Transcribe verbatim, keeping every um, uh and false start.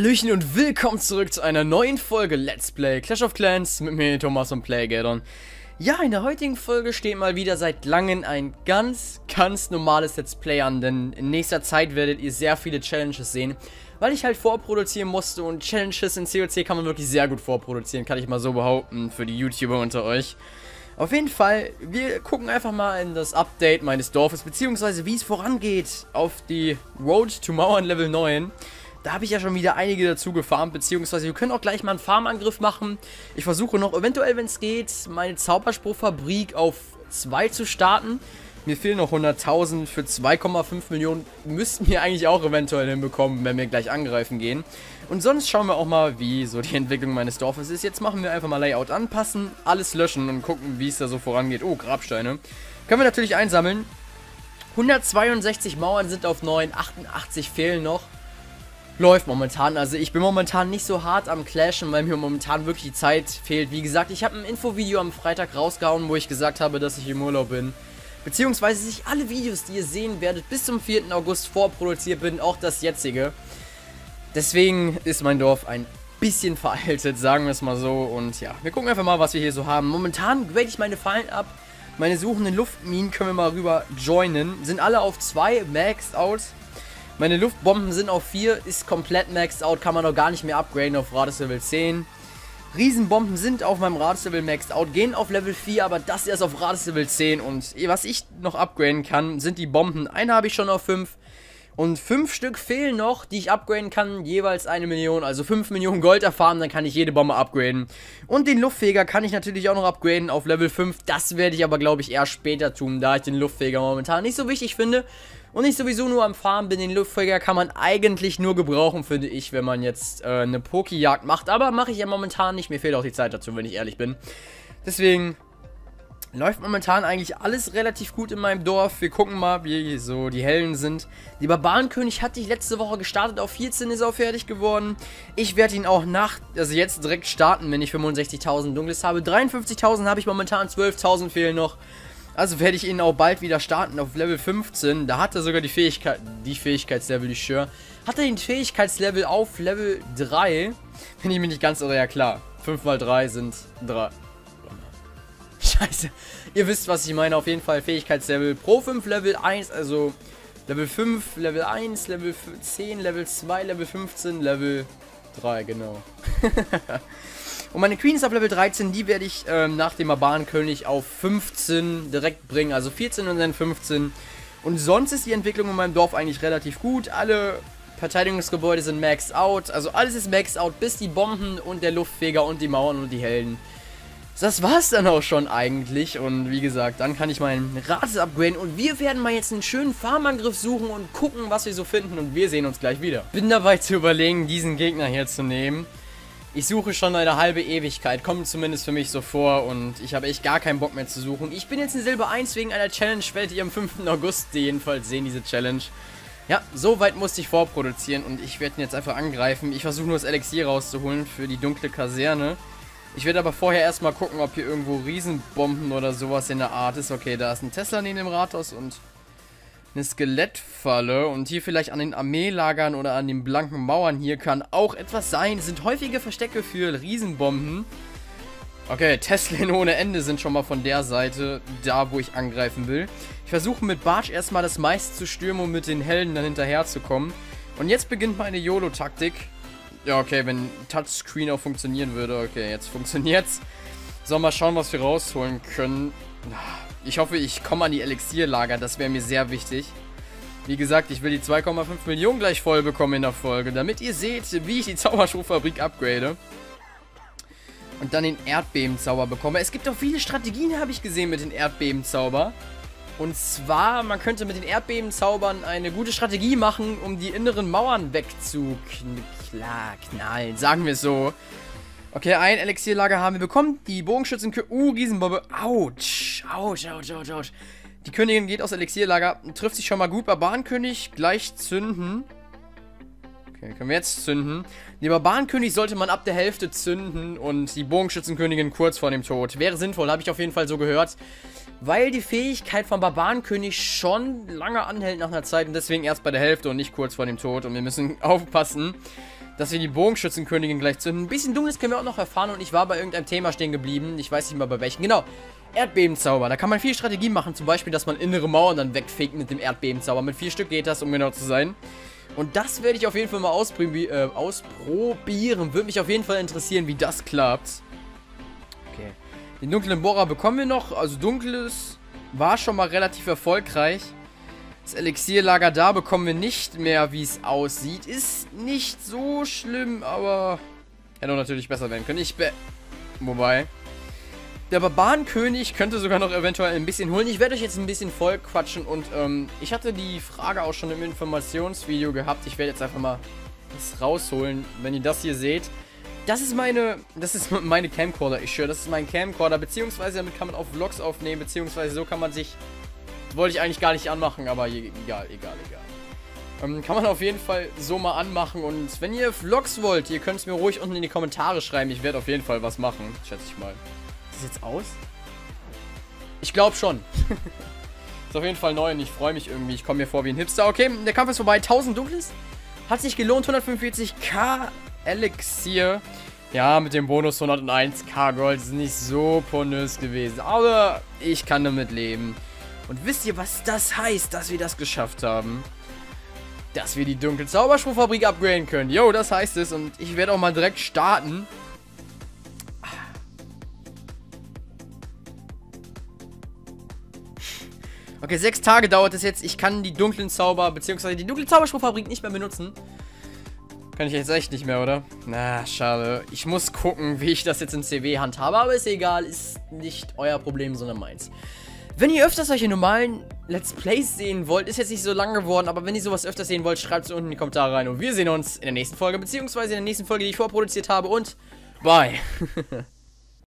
Hallöchen und willkommen zurück zu einer neuen Folge Let's Play Clash of Clans mit mir, Thomas und Playgaddon. Ja, in der heutigen Folge steht mal wieder seit langem ein ganz, ganz normales Let's Play an, denn in nächster Zeit werdet ihr sehr viele Challenges sehen, weil ich halt vorproduzieren musste und Challenges in C O C kann man wirklich sehr gut vorproduzieren, kann ich mal so behaupten, für die YouTuber unter euch. Auf jeden Fall, wir gucken einfach mal in das Update meines Dorfes, beziehungsweise wie es vorangeht auf die Road to Mauern Level neun. Da habe ich ja schon wieder einige dazu gefarmt, beziehungsweise wir können auch gleich mal einen Farmangriff machen. Ich versuche noch, eventuell, wenn es geht, meine Zauberspruchfabrik auf zwei zu starten. Mir fehlen noch hunderttausend für zwei Komma fünf Millionen. Müssten wir eigentlich auch eventuell hinbekommen, wenn wir gleich angreifen gehen. Und sonst schauen wir auch mal, wie so die Entwicklung meines Dorfes ist. Jetzt machen wir einfach mal Layout anpassen, alles löschen und gucken, wie es da so vorangeht. Oh, Grabsteine. Können wir natürlich einsammeln. hundertzweiundsechzig Mauern sind auf neun, achtundachtzig fehlen noch. Läuft momentan, also ich bin momentan nicht so hart am Clashen, weil mir momentan wirklich die Zeit fehlt. Wie gesagt, ich habe ein Infovideo am Freitag rausgehauen, wo ich gesagt habe, dass ich im Urlaub bin. Beziehungsweise sich alle Videos, die ihr sehen werdet, bis zum vierten August vorproduziert bin, auch das jetzige. Deswegen ist mein Dorf ein bisschen veraltet, sagen wir es mal so. Und ja, wir gucken einfach mal, was wir hier so haben. Momentan grade ich meine Fallen ab. Meine suchenden Luftminen können wir mal rüber joinen. Sind alle auf zwei, maxed out. Meine Luftbomben sind auf vier, ist komplett maxed out, kann man noch gar nicht mehr upgraden auf Radius-Level zehn. Riesenbomben sind auf meinem Radius-Level maxed out, gehen auf Level vier, aber das erst auf Radius-Level zehn. Und was ich noch upgraden kann, sind die Bomben. Eine habe ich schon auf fünf. Und fünf Stück fehlen noch, die ich upgraden kann, jeweils eine Million, also fünf Millionen Gold erfahren, dann kann ich jede Bombe upgraden. Und den Luftfeger kann ich natürlich auch noch upgraden auf Level fünf, das werde ich aber, glaube ich, eher später tun, da ich den Luftfeger momentan nicht so wichtig finde. Und ich sowieso nur am Farmen bin, den Luftfeger kann man eigentlich nur gebrauchen, finde ich, wenn man jetzt äh, eine Poki-Jagd macht. Aber mache ich ja momentan nicht, mir fehlt auch die Zeit dazu, wenn ich ehrlich bin. Deswegen läuft momentan eigentlich alles relativ gut in meinem Dorf. Wir gucken mal, wie so die Helden sind. Die Barbarenkönig hatte ich letzte Woche gestartet auf vierzehn, ist auch fertig geworden. Ich werde ihn auch nach, also jetzt direkt starten, wenn ich fünfundsechzigtausend Dunkles habe. dreiundfünfzigtausend habe ich momentan, zwölftausend fehlen noch. Also werde ich ihn auch bald wieder starten auf Level fünfzehn. Da hat er sogar die Fähigkeit, die Fähigkeitslevel, die Schör. Hat er den Fähigkeitslevel auf Level drei? Wenn ich mich nicht ganz irre, ja klar. fünf mal drei sind drei. Scheiße. Ihr wisst, was ich meine. Auf jeden Fall Fähigkeitslevel pro fünf, Level eins, also Level fünf, Level eins, Level zehn, Level zwei, Level fünfzehn, Level drei, genau. Und meine Queen ist auf Level dreizehn, die werde ich ähm, nach dem Barbarenkönig auf fünfzehn direkt bringen, also vierzehn und dann fünfzehn. Und sonst ist die Entwicklung in meinem Dorf eigentlich relativ gut. Alle Verteidigungsgebäude sind maxed out, also alles ist maxed out, bis die Bomben und der Luftfeger und die Mauern und die Helden. Das war's dann auch schon eigentlich und wie gesagt, dann kann ich meinen Radius upgraden und wir werden mal jetzt einen schönen Farmangriff suchen und gucken, was wir so finden und wir sehen uns gleich wieder. Bin dabei zu überlegen, diesen Gegner hier zu nehmen. Ich suche schon eine halbe Ewigkeit, kommt zumindest für mich so vor und ich habe echt gar keinen Bock mehr zu suchen. Ich bin jetzt in Silber eins wegen einer Challenge, werdet ihr am fünften August jedenfalls sehen, diese Challenge. Ja, so weit musste ich vorproduzieren und ich werde ihn jetzt einfach angreifen. Ich versuche nur das Elixier rauszuholen für die dunkle Kaserne. Ich werde aber vorher erstmal gucken, ob hier irgendwo Riesenbomben oder sowas in der Art ist. Okay, da ist ein Tesla neben dem Rathaus und eine Skelettfalle. Und hier vielleicht an den Armeelagern oder an den blanken Mauern hier kann auch etwas sein. Es sind häufige Verstecke für Riesenbomben. Okay, Tesla ohne Ende sind schon mal von der Seite da, wo ich angreifen will. Ich versuche mit Bartsch erstmal das meiste zu stürmen, um mit den Helden dann hinterher zu kommen. Und jetzt beginnt meine YOLO-Taktik. Ja, okay, wenn Touchscreen auch funktionieren würde. Okay, jetzt funktioniert's. So, mal schauen, was wir rausholen können. Ich hoffe, ich komme an die Elixierlager. Das wäre mir sehr wichtig. Wie gesagt, ich will die zwei Komma fünf Millionen gleich voll bekommen in der Folge, damit ihr seht, wie ich die Zauberspruchfabrik upgrade. Und dann den Erdbebenzauber bekomme. Es gibt auch viele Strategien, habe ich gesehen, mit den Erdbebenzauber. Und zwar, man könnte mit den Erdbebenzaubern eine gute Strategie machen, um die inneren Mauern wegzuknallen, sagen wir es so. Okay, ein Elixierlager haben wir bekommen. Die Bogenschützen... Uh, Riesenbombe. Autsch. Autsch, autsch, autsch, autsch. Die Königin geht aus Elixierlager. Trifft sich schon mal gut. Barbarenkönig gleich zünden. Okay, können wir jetzt zünden. Den Barbarenkönig sollte man ab der Hälfte zünden. Und die Bogenschützenkönigin kurz vor dem Tod. Wäre sinnvoll, habe ich auf jeden Fall so gehört. Weil die Fähigkeit von Barbarenkönig schon lange anhält nach einer Zeit. Und deswegen erst bei der Hälfte und nicht kurz vor dem Tod. Und wir müssen aufpassen, dass wir die Bogenschützenkönigin gleich zünden. Ein bisschen Dunkles können wir auch noch erfahren und ich war bei irgendeinem Thema stehen geblieben. Ich weiß nicht mal bei welchem. Genau, Erdbebenzauber. Da kann man viel Strategie machen. Zum Beispiel, dass man innere Mauern dann wegfegt mit dem Erdbebenzauber. Mit vier Stück geht das, um genau zu sein. Und das werde ich auf jeden Fall mal ausprobi äh, ausprobieren. Würde mich auf jeden Fall interessieren, wie das klappt. Okay. Den dunklen Bohrer bekommen wir noch. Also dunkles war schon mal relativ erfolgreich. Das Elixierlager da bekommen wir nicht mehr, wie es aussieht. Ist nicht so schlimm, aber hätte auch natürlich besser werden können. Ich be... Wobei... Der Barbarenkönig könnte sogar noch eventuell ein bisschen holen. Ich werde euch jetzt ein bisschen voll quatschen und ähm, ich hatte die Frage auch schon im Informationsvideo gehabt. Ich werde jetzt einfach mal das rausholen, wenn ihr das hier seht. Das ist meine, das ist meine Camcorder-Issue. Das ist mein Camcorder, beziehungsweise damit kann man auch Vlogs aufnehmen, beziehungsweise so kann man sich... Wollte ich eigentlich gar nicht anmachen, aber egal, egal, egal. Ähm, kann man auf jeden Fall so mal anmachen. Und wenn ihr Vlogs wollt, ihr könnt es mir ruhig unten in die Kommentare schreiben. Ich werde auf jeden Fall was machen, schätze ich mal. Ist das jetzt aus? Ich glaube schon. Ist auf jeden Fall neu und ich freue mich irgendwie. Ich komme mir vor wie ein Hipster. Okay, der Kampf ist vorbei. tausend Dunkles. Hat sich gelohnt. hundertfünfundvierzig K Elixier. Ja, mit dem Bonus hunderteins K Gold ist nicht so pornös gewesen. Aber ich kann damit leben. Und wisst ihr, was das heißt, dass wir das geschafft haben? Dass wir die dunkle Zauberspruchfabrik upgraden können. Jo, das heißt es. Und ich werde auch mal direkt starten. Okay, sechs Tage dauert es jetzt. Ich kann die dunklen Zauber, beziehungsweise die dunkle Zauberspruchfabrik nicht mehr benutzen. Kann ich jetzt echt nicht mehr, oder? Na, schade. Ich muss gucken, wie ich das jetzt im C W handhabe. Aber ist egal. Ist nicht euer Problem, sondern meins. Wenn ihr öfters solche normalen Let's Plays sehen wollt, ist jetzt nicht so lang geworden, aber wenn ihr sowas öfters sehen wollt, schreibt es unten in die Kommentare rein. Und wir sehen uns in der nächsten Folge, beziehungsweise in der nächsten Folge, die ich vorproduziert habe. Und bye.